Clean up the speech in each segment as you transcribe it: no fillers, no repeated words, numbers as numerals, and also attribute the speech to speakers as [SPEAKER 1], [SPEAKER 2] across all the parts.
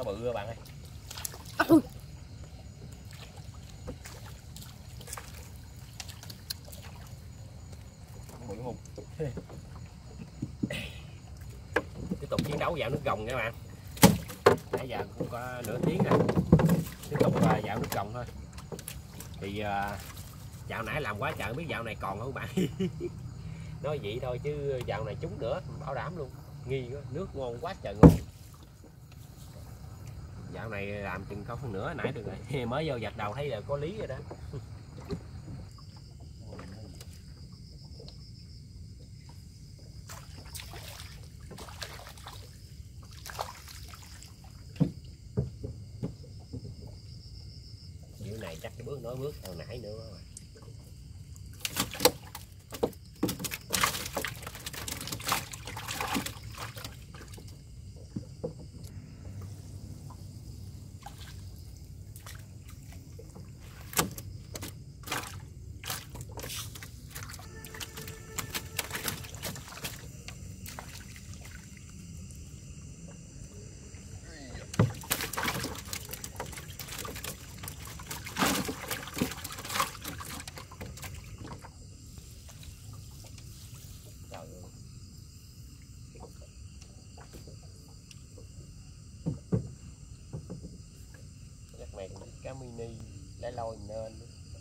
[SPEAKER 1] bự các bạn ơi. Bự không? Tiếp tục chiến đấu dạo nước gồng các bạn. Nãy giờ cũng có nửa tiếng rồi. Tiếp tục dạo nước gồng thôi. Thì dạo nãy làm quá trời, biết dạo này còn không bạn? Nói vậy thôi chứ dạo này trúng nữa, bảo đảm luôn. Nghi quá, nước ngon quá trời ngon. Dạo này làm chừng không phân nửa nãy được rồi. Mới vô giặt đầu thấy là có lý rồi đó. Kiểu này chắc cái bước nói bước hồi nãy nữa rồi. Chắc này cũng cá mini lấy lôi nên.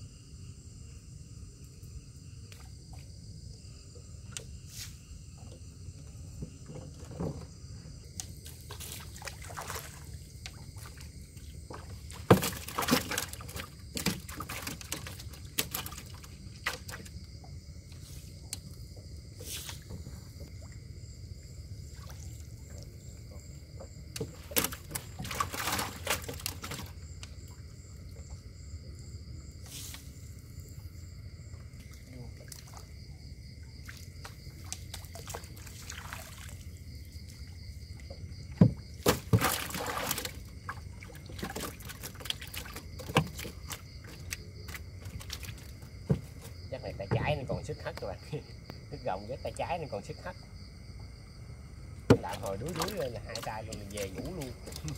[SPEAKER 1] Chắc này tay trái nên còn sức hất các bạn. Nước gồng với tay trái nên còn sức hất. Đạn hồi đuối lên là hai tay luôn là về ngủ luôn.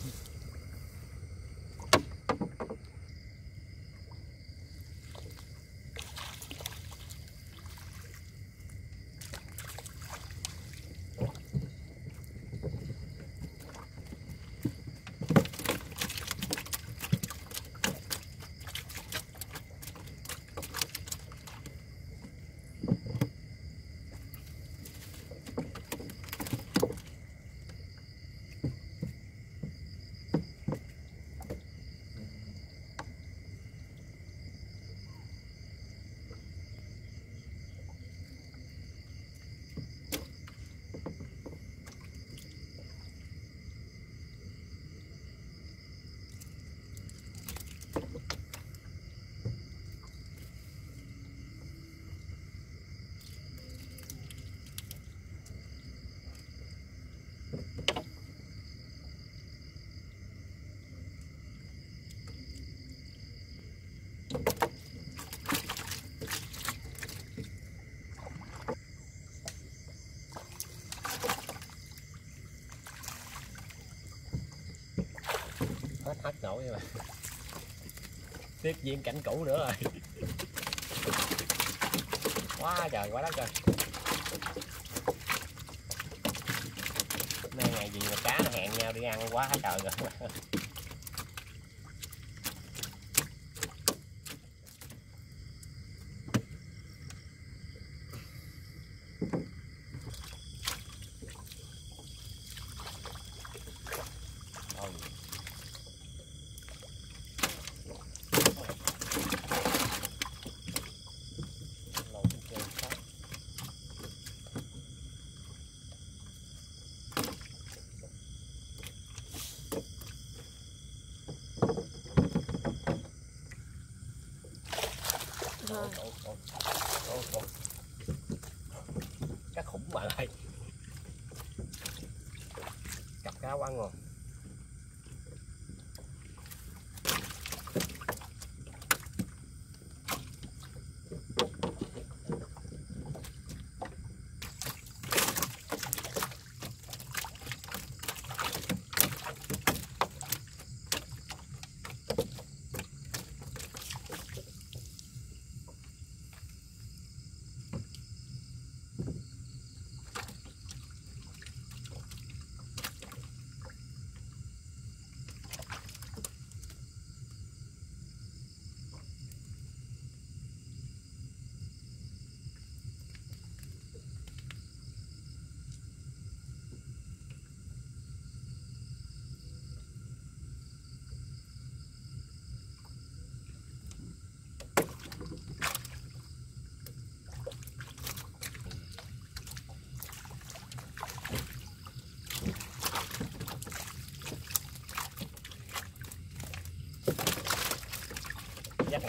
[SPEAKER 1] Hết hất nổi các bạn. Tiếp diễn cảnh cũ nữa rồi. Quá trời quá đất rồi. Nay ngày gì mà cá nó hẹn nhau đi ăn quá trời rồi. Cá khủng bạn ơi. Cặp cá quá ngon.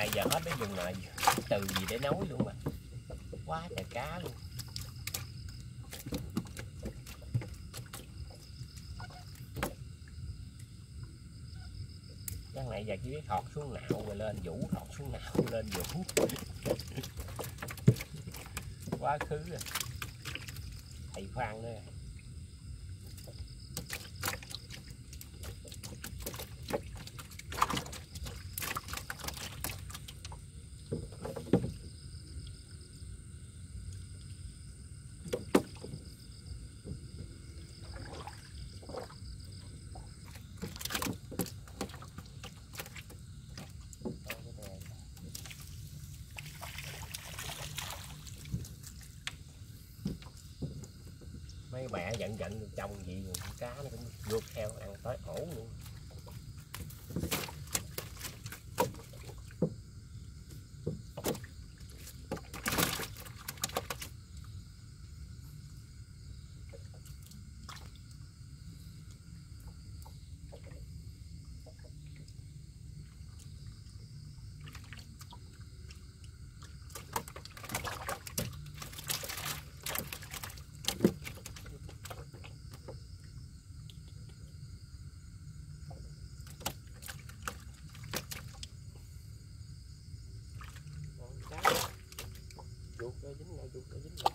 [SPEAKER 1] này giờ hết cái vùng này từ gì để nấu luôn mà quá trời cá luôn. Cái này giờ chỉ biết thọt xuống nạo rồi lên vũ, thọt xuống nạo lên vũ. Quá khứ rồi. Thầy khoan nữa. Mấy mẹ giận chồng gì rồi cá nó cũng vượt theo ăn tới ổ luôn. Chuột nó dính lại, chuột nó dính lại.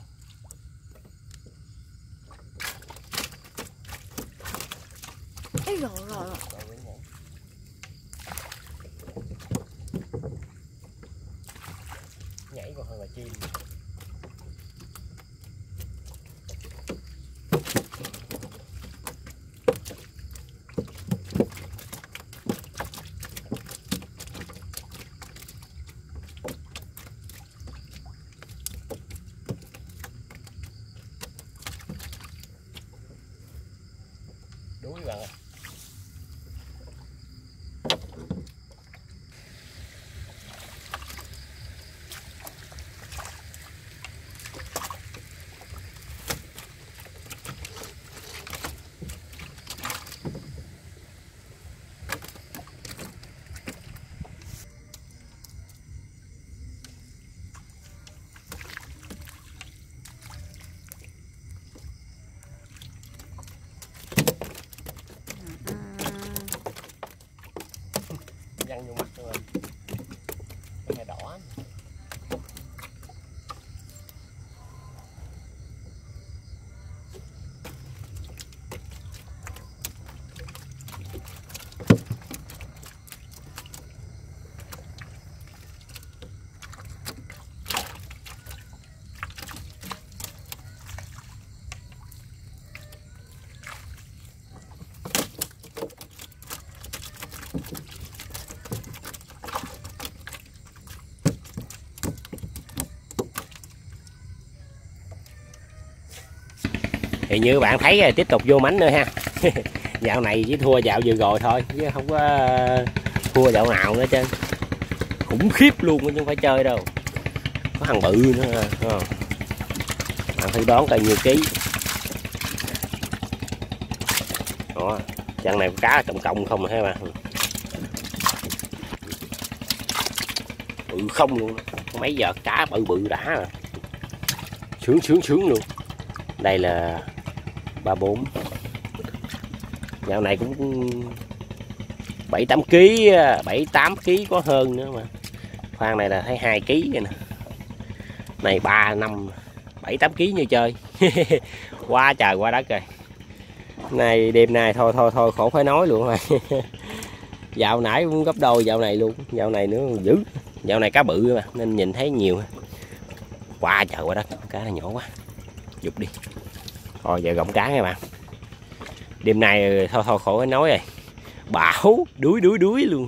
[SPEAKER 2] Ê rồi.
[SPEAKER 1] Nhảy còn hơn là chim. Đuối bạn ơi. Văng vô mặt luôn rồi. Cái này đỏ. Thì như bạn thấy rồi, tiếp tục vô mánh nữa ha. Dạo này chỉ thua dạo vừa rồi thôi chứ không có thua dạo nào nữa trơn. Khủng khiếp luôn chứ không phải chơi đâu. Có thằng bự nữa ha. Bạn thử đoán coi nhiêu ký. Đó, trận này cá trọng công không ha bạn. Bự không luôn. Mấy giờ cá bự đã rồi. Sướng luôn. Đây là 34. Dạo này cũng 7-8 kg, 7-8 kg có hơn nữa mà. Khoan này là thấy 2 kg vậy nè. Này 3, 5, 7-8 kg như chơi. Quá trời quá đất rồi. Này đêm nay thôi khổ phải nói luôn rồi. Dạo nãy cũng gấp đôi dạo này luôn, dạo này nữa dữ. Dạo này cá bự mà nên nhìn thấy nhiều. Quá trời quá đất, cá này nhỏ quá. Dục đi. Thôi giờ gọng cá nha bạn. Đêm nay thôi khổ phải nói rồi. Bão đuối luôn.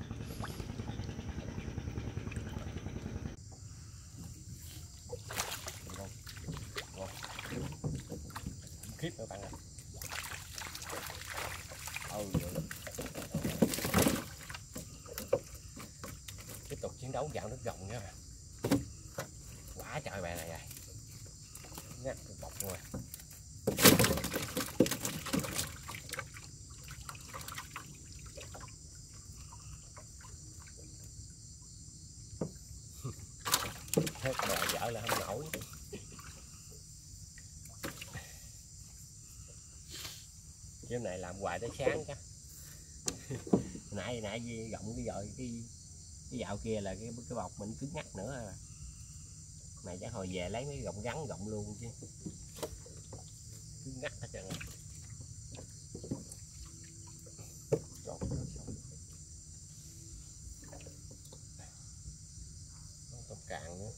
[SPEAKER 1] Khiếp các bạn ơi. Tiếp tục chiến đấu dạo nước gồng nha. Quá trời bè này rồi. Ngắt bọc rồi. Chứ này làm hoài tới sáng chứ. nãy gọng cái dạo kia là cái bọc mình cứng ngắc nữa. Này chắc hồi về lấy mấy gọng gắn gọng luôn chứ. Cứng ngắc hết trơn. Tôm càng nữa.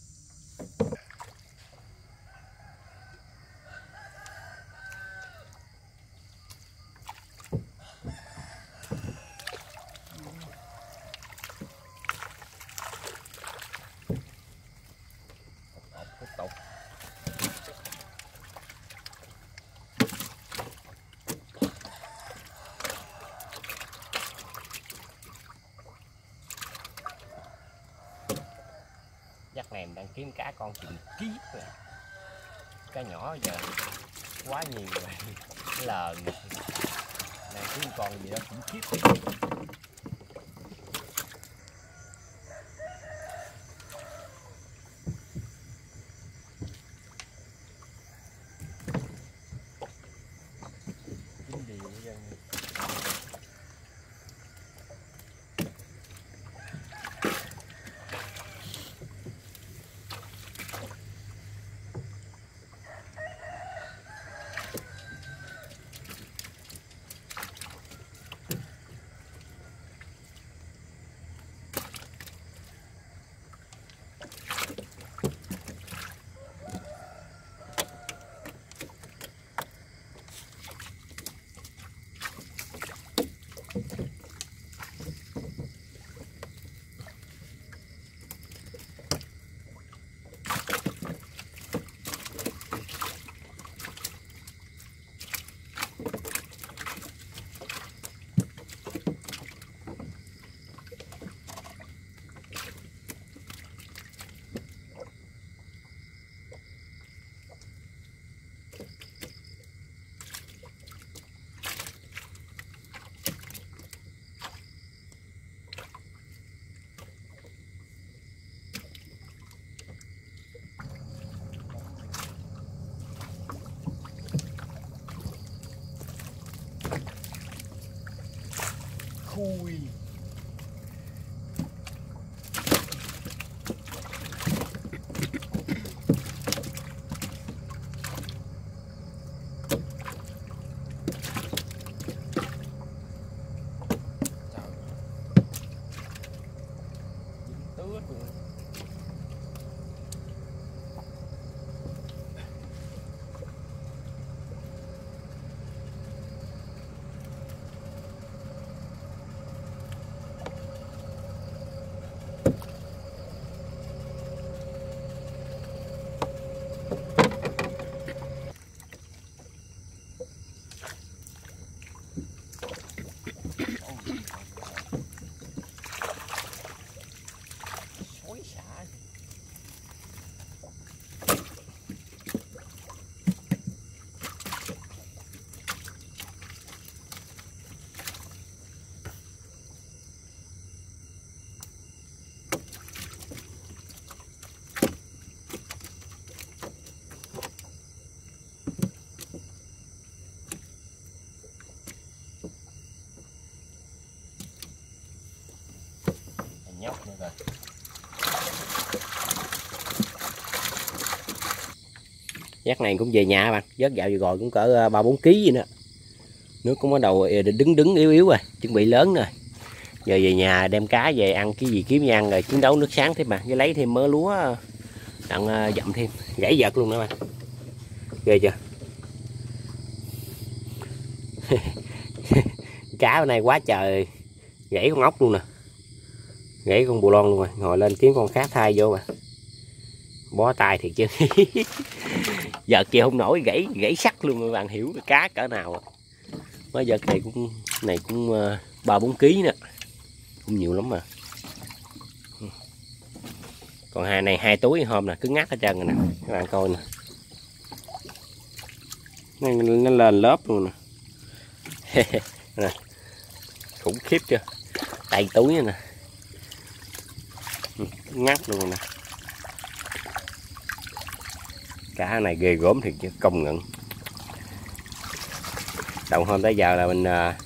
[SPEAKER 1] Tiếp tục. Dắt này mình đang kiếm cá con chừng ký rồi. Cá nhỏ giờ quá nhiều rồi. Lờn này kiếm con gì đó cũng khiếp. Khui. Nhóc nữa rồi. Dắt này cũng về nhà các bạn, vớt dạo vừa rồi cũng cỡ 3-4 kg gì nữa. Nước cũng bắt đầu đứng yếu rồi, chuẩn bị lớn rồi. Giờ về nhà đem cá về ăn cái gì kiếm gì ăn rồi chiến đấu nước sáng thêm mà, với lấy thêm mớ lúa đặng dặm thêm, gãy vợt luôn nữa bạn. Ghê chưa? Cá hôm nay quá trời, gãy con ốc luôn nè. Gãy con bù lon luôn rồi, ngồi lên kiếm con khác thay vô mà. Bó tay thiệt chứ. Vợt kia không nổi, gãy sắt luôn các bạn, hiểu cá cỡ nào. Mới vợt này cũng 3-4 kg nè. Cũng nhiều lắm mà. Còn này 2 túi hôm nè, cứng ngắc hết trơn rồi nè, các bạn coi nè. Nó lên lớp luôn nè. Nè. Khủng khiếp chưa? Tay túi nè. Ngắt luôn nè. Cá này ghê gớm thiệt chứ, công nhận. Đầu hôm tới giờ là mình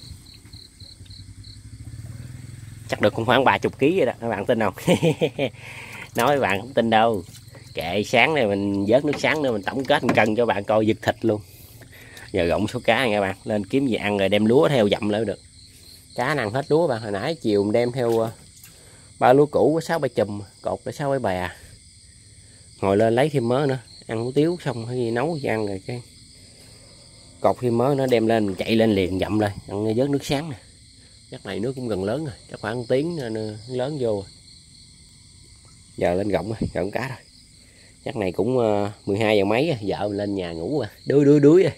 [SPEAKER 1] chắc được cũng khoảng 30 kg rồi đó, các bạn tin không? Nói các bạn không tin đâu. Kệ, sáng này mình vớt nước sáng nữa mình tổng kết một cân cho bạn coi giật thịt luôn. Giờ gọng số cá nha các bạn, lên kiếm gì ăn rồi đem lúa theo dặm lại được. Cá ăn hết lúa bạn, hồi nãy chiều mình đem theo 3 lúa cũ có 6-7 chùm, cột có 6-7 bè. Ngồi lên lấy thêm mớ nữa, ăn hủ tiếu xong hay nấu gì ăn rồi cái cột thêm mớ nó đem lên mình chạy lên liền dặm lên ăn vớt nước sáng nè. Chắc này nước cũng gần lớn rồi, chắc khoảng 1 tiếng nữa lớn vô. Giờ lên gọng cá rồi. Chắc này cũng 12 giờ mấy, vợ mình lên nhà ngủ rồi, đuối rồi.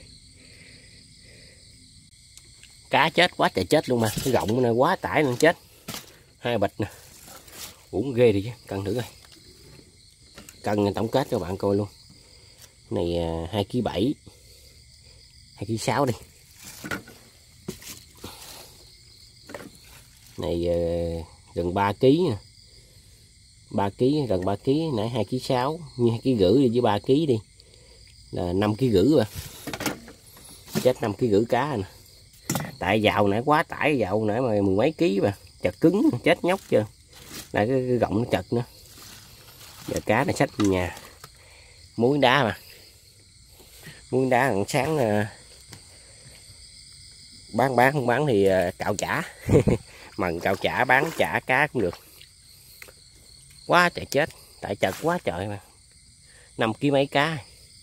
[SPEAKER 1] Cá chết quá trời chết luôn mà, cái gọng này quá tải nên chết. 2 bịch nè. Uống ghê đi chứ, cân thử coi. Cân tổng kết cho bạn coi luôn. Này 2,7 kg, 2,6 kg đi. Này gần 3 kg nè. 3 kg, gần 3 kg, nãy 2,6 kg, như 2,5 kg đi với 3 kg đi. Là 5,5 kg rồi. Chết 5,5 kg cá nè. Tại dạo nãy quá tải, dạo nãy mà 10 mấy ký mà chật cứng chết nhóc chưa. Lại cái gọng nó chật nữa. Giờ cá này xách về nhà. Muối đá mà. Muối đá ăn sáng bán không bán thì cạo chả. Mần cạo chả bán chả cá cũng được. Quá trời chết, tại chật quá trời mà. 5 kg mấy cá.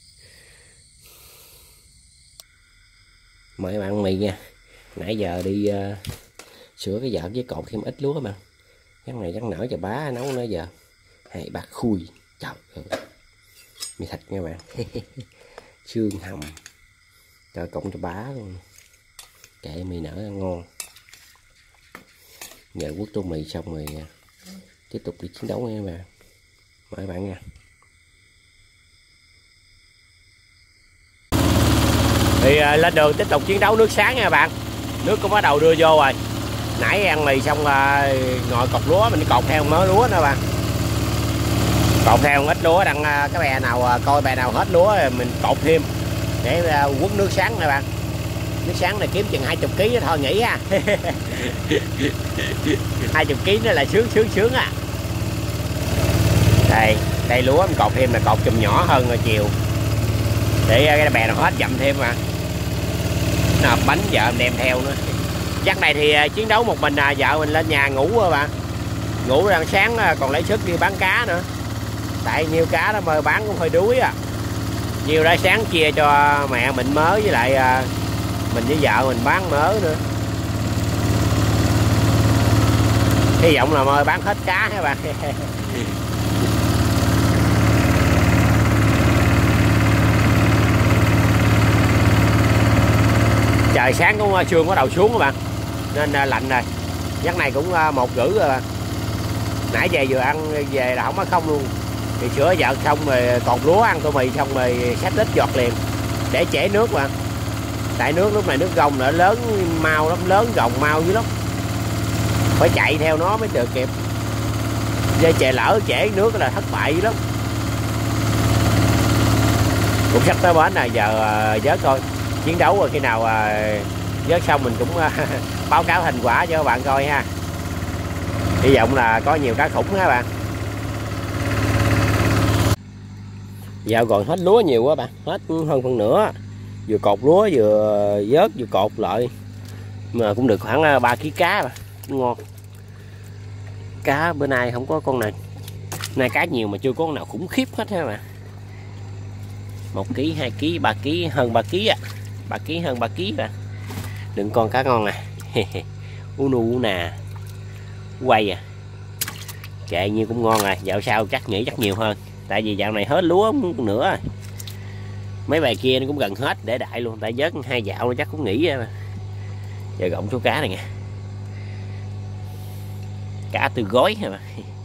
[SPEAKER 1] Mời các bạn ăn mì nha. Nãy giờ đi sửa cái vợt với cột thêm ít lúa mà. Cái này chắc nở cho bá nấu nữa giờ. 2 bát khui. Trời ơi. Mì thịt nha bạn. Xương hầm. Cho cộng cho bá luôn. Kệ mì nở ăn ngon. Giờ quất tô mì xong rồi tiếp tục đi chiến đấu nha các bạn. Mời các bạn nha. Thì lên đường tiếp tục chiến đấu nước sáng nha các bạn. Nước cũng bắt đầu đưa vô rồi. Nãy ăn mì xong ngồi cột lúa mình đi cột theo mớ lúa nữa bạn. Cột theo ít lúa đặng cái bè nào coi bè nào hết lúa rồi mình cột thêm để quấn nước sáng nè bạn. Nước sáng này kiếm chừng 20 kg thôi nghỉ ha. 20 kg nữa là sướng à. Đây lúa mình cột thêm là cột chùm nhỏ hơn rồi chiều. Để cái bè nào hết dặm thêm mà. Nộp bánh vợ đem theo nữa. Chắc này thì chiến đấu một mình vợ mình lên nhà ngủ rồi bạn. Ngủ đang sáng còn lấy sức đi bán cá nữa. Tại nhiều cá đó mà bán cũng hơi đuối à. Nhiều ra sáng chia cho mẹ mình mớ với lại mình với vợ mình bán mớ nữa. Hy vọng là mời bán hết cá các bạn. Trời sáng cũng sương bắt đầu xuống các bạn. Nên lạnh rồi. Giấc này cũng 1:30 rồi bạn. Nãy về vừa ăn về là không có không luôn. Thì sửa vợ xong rồi cột lúa ăn tô mì xong rồi xách ít giọt liền. Để trễ nước bạn. Tại nước lúc này nước gồng nữa lớn mau lắm, lớn gồng mau dữ lắm. Phải chạy theo nó mới được kịp. Dê chạy lỡ trễ nước là thất bại dữ lắm. Cũng sắp tới bến này giờ vớt thôi. Chiến đấu rồi khi nào vớt xong mình cũng báo cáo thành quả cho các bạn coi ha. Hy vọng là có nhiều cá khủng ha bạn. Dạo còn hết lúa nhiều quá bạn, hết hơn phân nửa. Vừa cột lúa vừa vớt vừa cột lại. Mà cũng được khoảng 3 kg cá mà. Ngon. Cá bữa nay không có con này. Nay cá nhiều mà chưa có con nào khủng khiếp hết ha bạn. 1 kg, 2 kg, 3 kg, hơn 3 kg à. 3 kg hơn 3 kg à. Đừng con cá ngon à. U nà. Quay à. Kệ nhiêu cũng ngon rồi, dạo sau chắc nghĩ chắc nhiều hơn. Tại vì dạo này hết lúa nữa rồi. Mấy bài kia nó cũng gần hết để đại luôn. Tại vớt 2 dạo nó chắc cũng nghỉ rồi. Giờ gọng số cá này nè. Cá từ gói hả bạn.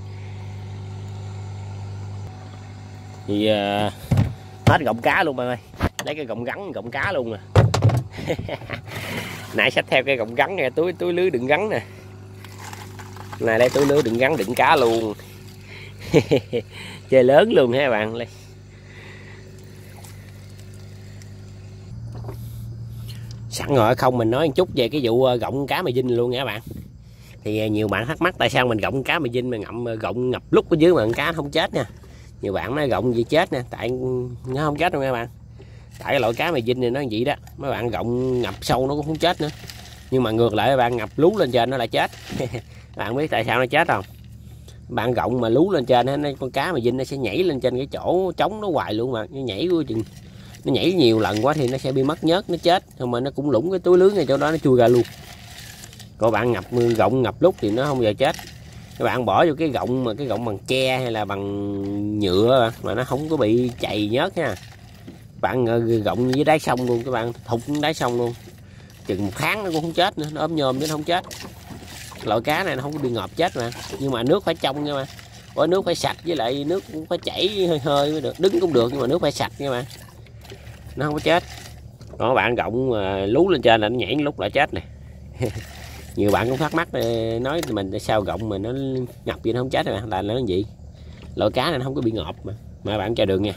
[SPEAKER 1] Thì hết gọng cá luôn bạn ơi. Lấy cái gọng gắn gọng cá luôn nè. Nãy xách theo cái gọng gắn nè, túi lưới đựng gắn nè. Này đây túi lưới đựng gắn đựng cá luôn. Chơi lớn luôn ha bạn. Sẵn rồi không mình nói một chút về cái vụ gọng cá mè dinh luôn nha các bạn. Thì nhiều bạn thắc mắc tại sao mình gọng cá mè dinh mà gọng ngập lúc ở dưới mà con cá nó không chết nha. Nhiều bạn nói gọng gì chết nè, tại nó không chết đâu nha các bạn. Tại cái loại cá mè dinh này nó vậy đó, mấy bạn gọng ngập sâu nó cũng không chết nữa. Nhưng mà ngược lại bạn ngập lú lên trên nó lại chết. Bạn biết tại sao nó chết không? Bạn gọng mà lú lên trên con cá mè dinh nó sẽ nhảy lên trên cái chỗ trống nó hoài luôn mà, nó nhảy của chừng nó nhảy nhiều lần quá thì nó sẽ bị mất nhớt, nó chết, không mà nó cũng lủng cái túi lưới ngay chỗ đó nó chui ra luôn. Còn bạn gọng ngập lúc thì nó không bao giờ chết. Các bạn bỏ vô cái gọng mà cái gọng bằng tre hay là bằng nhựa mà nó không có bị chày nhớt nha. Bạn gọng với đáy sông luôn, các bạn thục đáy sông luôn, chừng 1 tháng nó cũng không chết nữa, nó ốm nhôm chứ nó không chết. Loại cá này nó không có bị ngợp chết mà, nhưng mà nước phải trong nha mà, nước phải sạch, với lại nước cũng phải chảy hơi hơi mới được, đứng cũng được nhưng mà nước phải sạch nha mà, nó không có chết. Còn bạn gọng mà lú lên trên là nó nhảy lúc lại chết này. Nhiều bạn cũng thắc mắc nói mình tại sao gọng mà nó ngập gì nó không chết mà là nó gì, loại cá này nó không có bị ngợp mà bạn cho đường nha.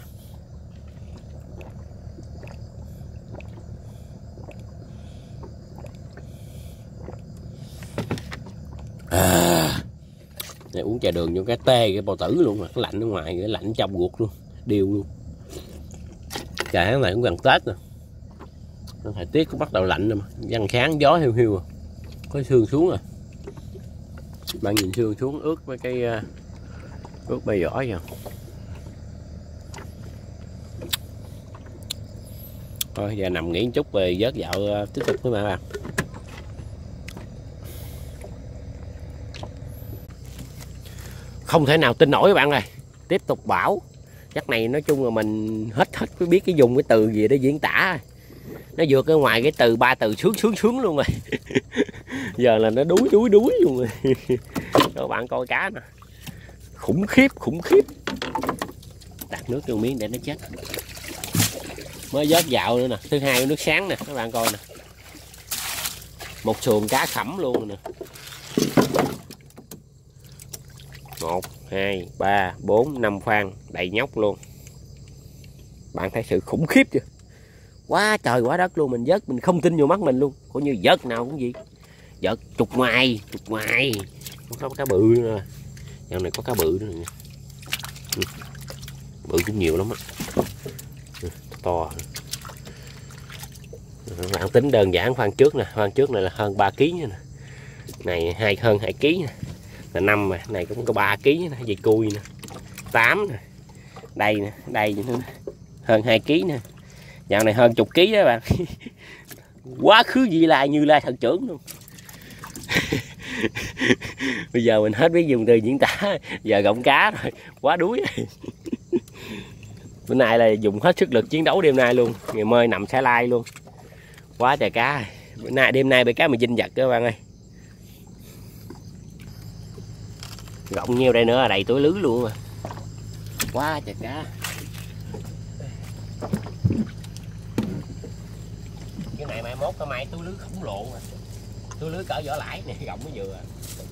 [SPEAKER 1] Này, uống trà đường vô cái tê cái bao tử luôn mà, nó lạnh ở ngoài, cái lạnh trong ruột luôn, điều luôn. Trà này cũng gần Tết rồi, thời tiết cũng bắt đầu lạnh rồi mà, văn sáng gió hiu hiu rồi, có sương xuống rồi. Bạn nhìn sương xuống ướt với cái ướt bay vỏ rồi. Thôi giờ nằm nghỉ một chút rồi vớt dạo tiếp tục với bạn. Không thể nào tin nổi các bạn ơi, tiếp tục bão. Chắc này nói chung là mình hết biết cái dùng cái từ gì để diễn tả. Nó vượt ở ngoài cái từ 3 từ sướng luôn rồi. Giờ là nó đuối luôn rồi. Các bạn coi cá nè, khủng khiếp. Đặt nước vô miếng để nó chết. Mới vớt dạo nữa nè, thứ hai nước sáng nè, các bạn coi nè. Một xuồng cá khẩm luôn nè. 1, 2, 3, 4, 5 khoang đầy nhóc luôn. Bạn thấy sự khủng khiếp chưa? Quá trời quá đất luôn, mình vớt mình không tin vô mắt mình luôn. Coi như vớt nào cũng gì. Vớt chục ngoài. Có cá bự nữa. Dạo này có cá bự nữa nè. Bự cũng nhiều lắm á. To. Bạn tính đơn giản khoang trước nè, khoang trước này là hơn 3 kg nè. Này hơn 2 kg nè. Là 5 mà, này cũng có 3 kg nè, dây cui nè. 8 nè. Đây nè, đây nữa. Hơn 2 kg nè. Dạo này hơn chục ký đó bạn. Quá khứ Như Lai thần trưởng luôn. Bây giờ mình hết biết dùng từ diễn tả, giờ gọng cá rồi, quá đuối. Bữa nay là dùng hết sức lực chiến đấu đêm nay luôn, ngày mai nằm xả lai luôn. Quá trời cá. Bữa nay đêm nay bị cá mè dinh giật các bạn ơi. Gọng nhiêu đây nữa là đầy túi lưới luôn mà. Quá trời cá. Cái này mai mốt có mai túi lưới khổng lồ mà. Túi lưới cỡ vỏ lãi này, gọng mới vừa.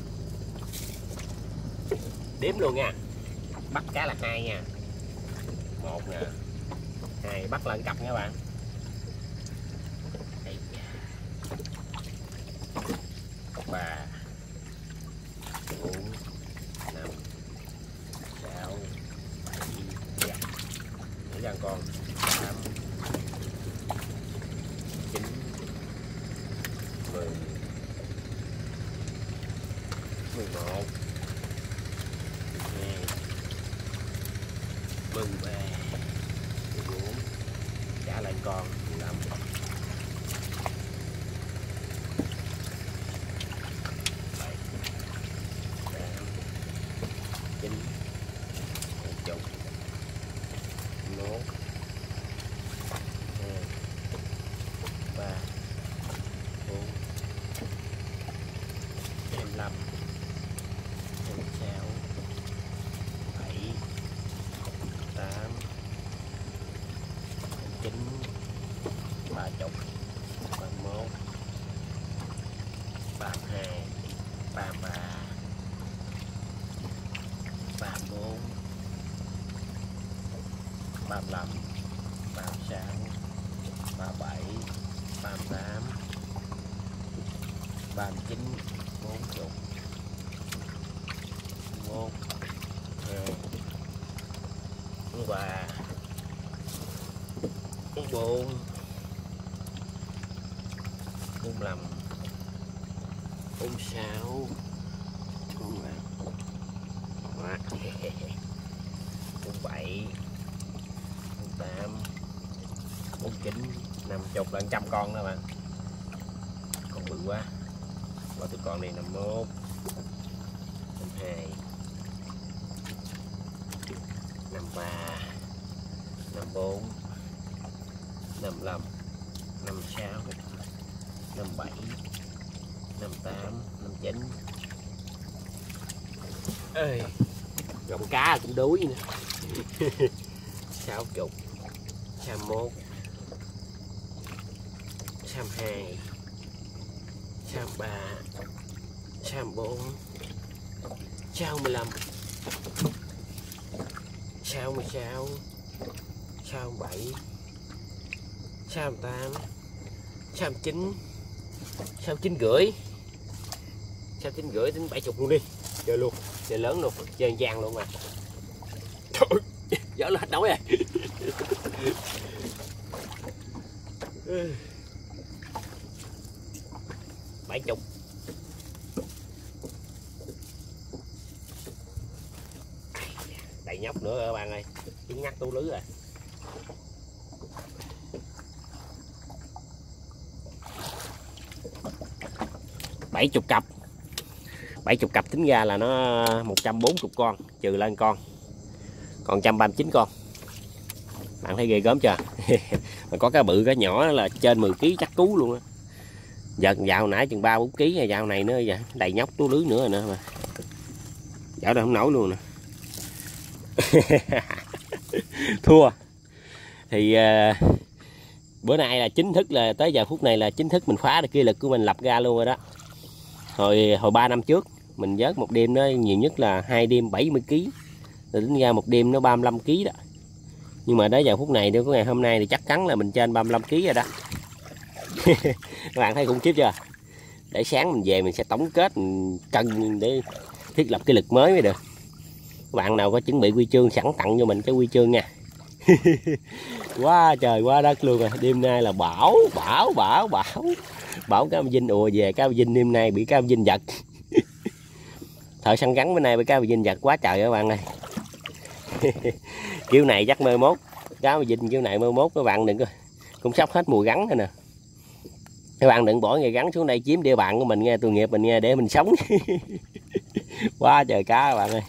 [SPEAKER 1] Đếm luôn nha. Bắt cá là 2 nha. 1 nè. 2 bắt lên cặp nha các bạn. 3 4 5 6 7 để ra con 8 9 10 11 12 13 14 trả lên con 15 9 10 1 2 3 4 25 26 7 8 9 30 31 32 33 34 35 36 37 38, 39, 40, 1, 2, 3, 4, 45, 46, 47, 48, 49, 50 là 100 con đó bạn. Con bự quá. Và tụi con này 51, 52, 53, 54, 55, 56, 57, 58, 59. Ê, gọng cá cũng đuối nữa. 60, 61, 62, 63, 64, 65, 66, 67, 68, 69, 69 rưỡi, 69 rưỡi đến 70 luôn đi. Chơi luôn, chơi lớn luôn, chơi gian luôn mà. Trời, dở lên hết nổi rồi. 70. Đầy nhóc nữa rồi các bạn ơi, trứng ngắt tú lưới rồi. Bảy chục cặp, 70 cặp tính ra là nó 140 con, trừ lên con, còn 139 con. Bạn thấy ghê gớm chưa? Mà có cá bự cá nhỏ là trên 10 kg chắc cú luôn á. Giờ dạo nãy chừng 3-4 kg, dạo này nữa vậy, đầy nhóc tú lưới nữa rồi nữa mà. Dạo đây không nổi luôn nè. Thua. Thì bữa nay là chính thức, là tới giờ phút này là chính thức mình phá được kỷ lục của mình lập ra luôn rồi đó. Hồi 3 năm trước mình vớt một đêm nó nhiều nhất là 2 đêm 70 kg, rồi tính ra một đêm nó 35 kg đó. Nhưng mà tới giờ phút này đến ngày hôm nay thì chắc chắn là mình trên 35 kg rồi đó. Các bạn thấy khủng khiếp chưa? Để sáng mình về mình sẽ tổng kết, mình cân để thiết lập kỷ lục mới mới được. Các bạn nào có chuẩn bị huy chương sẵn tặng cho mình cái huy chương nha. Quá trời quá đất luôn rồi. Đêm nay là bão cá ông Vinh ùa về. Cá ông Vinh đêm nay bị cá ông Vinh giật. Thợ săn rắn bữa nay bị cá ông Vinh giật quá trời các bạn ơi. Kiểu này chắc mơ mốt cá ông Vinh kiểu này mơ mốt các bạn đừng có, cũng sắp hết mùa rắn rồi nè. Các bạn đừng bỏ nghề rắn xuống đây chiếm địa bàn của mình nghe, tội nghiệp mình nghe, để mình sống. Quá trời cá các bạn ơi.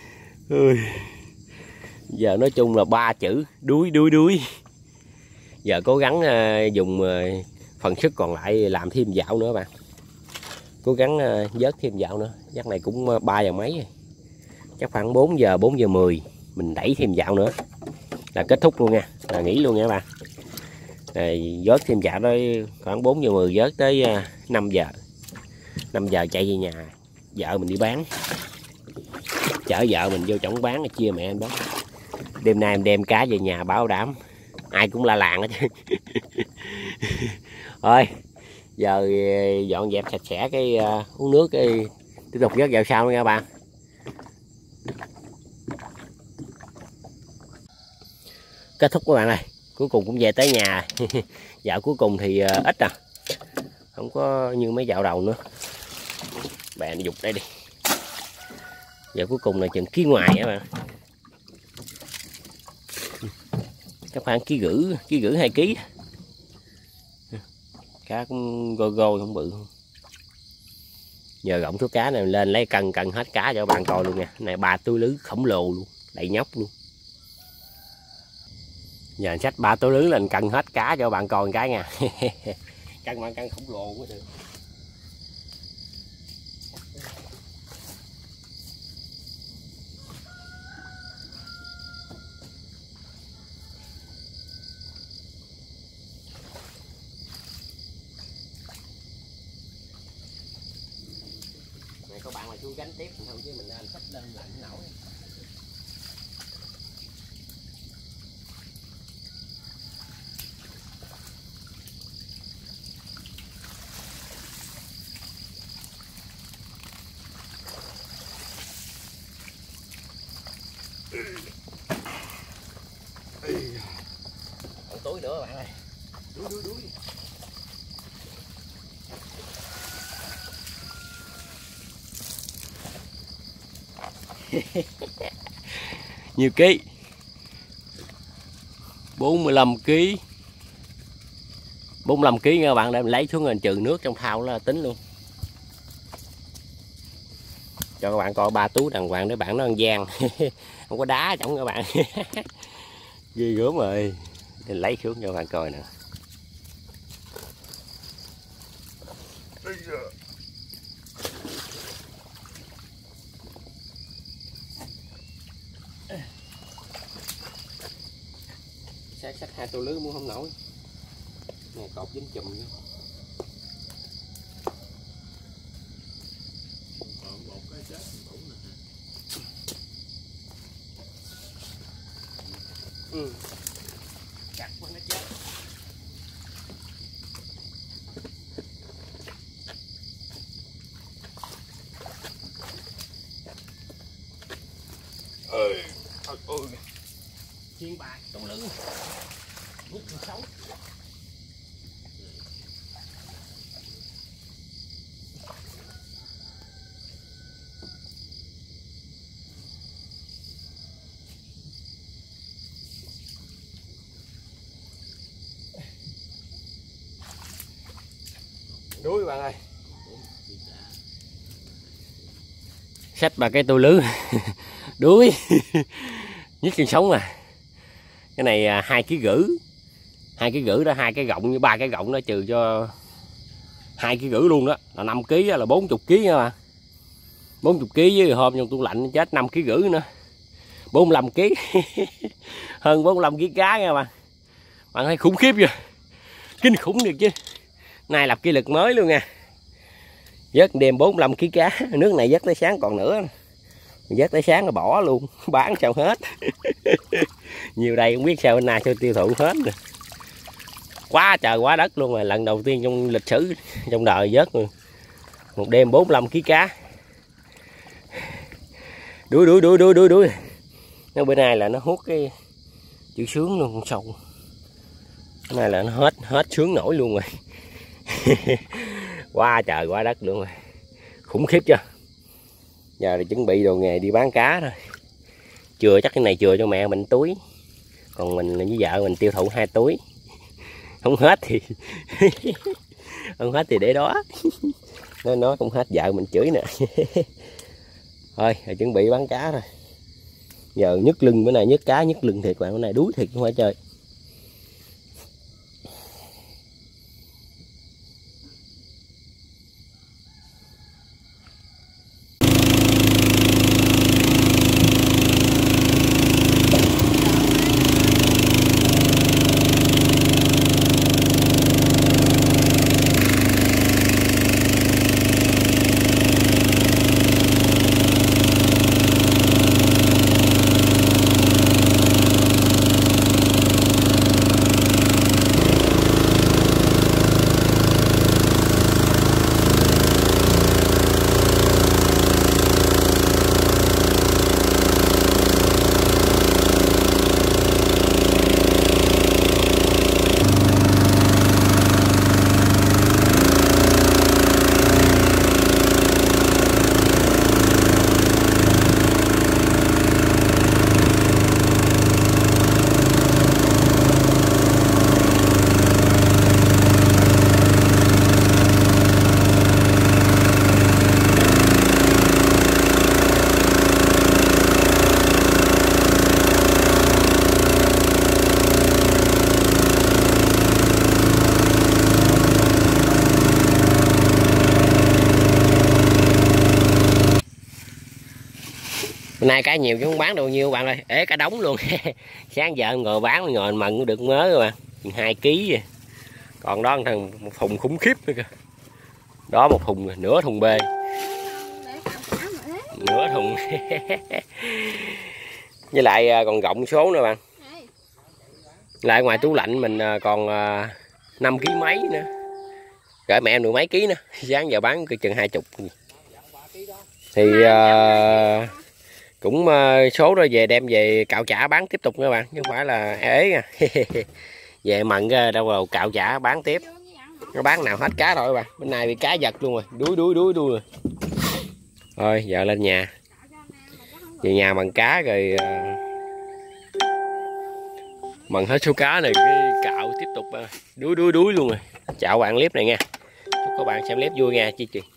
[SPEAKER 1] Giờ nói chung là 3 chữ đuối. Giờ cố gắng dùng phần sức còn lại làm thêm dạo nữa bạn. Cố gắng vớt thêm dạo nữa. Chắc này cũng 3 giờ mấy rồi. Chắc khoảng 4 giờ 10 mình đẩy thêm dạo nữa là kết thúc luôn nha, là nghỉ luôn nha các bạn. Vớt thêm dạo đó khoảng 4 giờ 10 vớt tới 5 giờ. 5 giờ chạy về nhà, vợ mình đi bán. Chở vợ mình vô trỏng bán, chia mẹ anh bán. Đêm nay em đem cá về nhà bảo đảm ai cũng la làng hết chứ. Thôi giờ dọn dẹp sạch sẽ cái uống nước, cái tiếp tục vớt vào sau nha các bạn. Kết thúc các bạn ơi, cuối cùng cũng về tới nhà. Dạo cuối cùng thì ít à, không có như mấy dạo đầu nữa. Bạn dục đây đi. Dạo cuối cùng là chừng ký ngoài các bạn. Các khoảng ký gửi 2 kg. Cá cũng gô không bự. Giờ gọng số cá này lên lấy cân hết cá cho các bạn coi luôn nha. Này 3 túi lưới khổng lồ luôn, đầy nhóc luôn. Giờ anh xách 3 túi lưới lên cân hết cá cho các bạn coi cái nha. Cân khổng lồ quá được. Này các bạn là chú gánh tiếp không chứ mình xách lên lạnh nổi. Còn túi nữa bạn ơi. Đuổi. Nhiều ký? 45 kg. 45 kg nha các bạn, để mình lấy xuống rồi trừ nước trong thau là tính luôn. Cho các bạn coi 3 túi đàng hoàng để bạn nó ăn gian. Không có đá trong các bạn. Ghê gớm rồi. Mình lấy xuống cho các bạn coi nè. Xách 2 tô lưới muốn không nổi. Này cột dính chùm nữa. Chặt quá nó chết. Ơi chiên bạc trong lưng hút sống. Đuối bạn ơi. Xách 3 cái tô lưới. Đuối. Nhức chân sống à. Cái này 2 kg rưỡi. 2 kg rưỡi đó, 2 cái gọng như 3 cái gọng đó trừ cho 2 kg rưỡi luôn đó, là 5 kg là 40 kg nha bạn. 40 kg với hôm trong tủ lạnh chết 5 kg rưỡi nữa. 45 kg. Hơn 45 kg cá nha bạn. Bạn thấy khủng khiếp chưa? Kinh khủng được chứ. Nay lập kỷ lục mới luôn nha. Vớt đêm 45 kg cá, nước này vớt tới sáng còn nữa. Vớt tới sáng là bỏ luôn, bán sao hết. Nhiều đây không biết sao bên nay sao tiêu thụ hết nè. Quá trời quá đất luôn rồi, lần đầu tiên trong lịch sử trong đời vớt một đêm 45 kg cá. Đuổi. Nó bữa nay là nó hút cái chữ sướng luôn, con sâu. Cái này là nó hết sướng nổi luôn rồi. Quá trời quá đất luôn rồi. Khủng khiếp chưa? Giờ thì chuẩn bị đồ nghề đi bán cá rồi. Chừa chắc cái này chừa cho mẹ mình túi. Còn mình với vợ mình tiêu thụ 2 túi. Không hết thì không hết thì để đó. Nó không hết vợ mình chửi nè. Thôi chuẩn bị bán cá rồi. Giờ nhức lưng, bữa nay nhức cá nhức lưng thiệt bạn, bữa nay đuối thiệt không phải chơi. Bữa nay cá nhiều chứ không bán đâu nhiêu bạn ơi, ế cả đống luôn. Sáng giờ ngồi bán ngồi mận được mớ rồi bạn, 2 kg vậy. Còn đó thằng một thùng khủng khiếp nữa kìa. Đó một thùng, nửa thùng bê. Nửa thùng. Với lại còn gọng số nữa bạn. Lại ngoài tủ lạnh mình còn 5 kg mấy nữa. Gửi mẹ em được mấy ký nữa. Sáng giờ bán chừng 20. Thì cũng số rồi về đem về cạo chả bán tiếp tục các bạn, chứ không phải là ế nha. Về mận ra đâu rồi cạo chả bán tiếp, nó bán nào hết cá rồi các bạn. Bên này bị cá giật luôn rồi, đuối rồi. Thôi giờ lên nhà, về nhà mần cá rồi mần hết số cá này cái cạo tiếp tục đuối luôn rồi. Chào bạn clip này nha, chúc các bạn xem clip vui nha. Chi